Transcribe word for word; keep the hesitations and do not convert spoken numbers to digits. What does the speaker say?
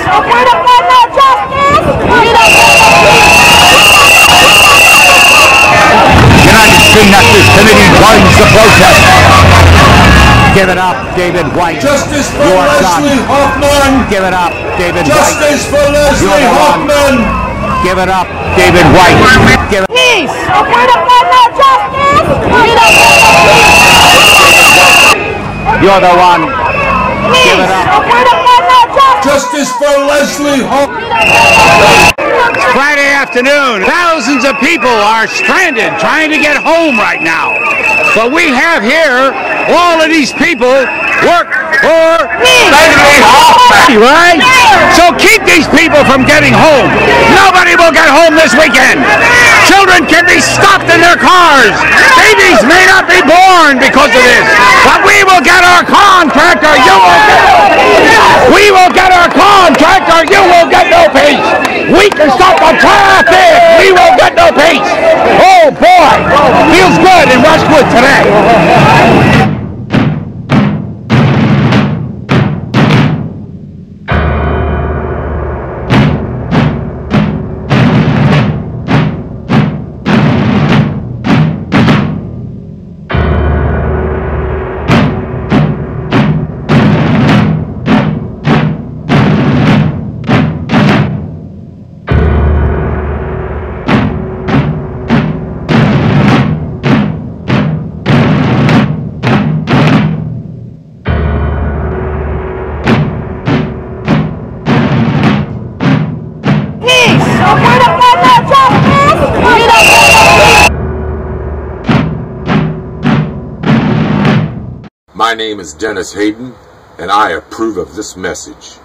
if we don't get no justice, we don't get no United Stenography Committee joins the protest. Give it up, David White. Justice for Leslie Hoffman. Give it up, David Justice White. for Leslie Hoffman. Give it up, David White. Give it peace. If we don't get no justice, we don't get no peace. You're the one. Peace. Give it up. If we don't get no justice. Justice for Leslie Hoffman. Friday afternoon, thousands of people are stranded trying to get home right now. But we have here all of these people work for Leslie Hoffman, right? So keep these people from getting home. Nobody will get home this weekend. Children can be stopped in their cars. Babies may not be born because of this. But we will get our contract or you will get no peace. We will get our contract or you will get no peace. We can stop the traffic. We will get no peace. Oh boy, feels good in Westwood today. My name is Dennis Hayden, and I approve of this message.